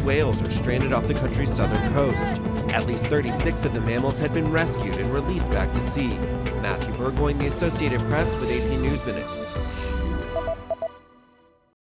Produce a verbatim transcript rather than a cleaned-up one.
whales are stranded off the country's southern coast. At least thirty-six of the mammals had been rescued and released back to sea. Matthew Burgoyne, The Associated Press with A P News Minute.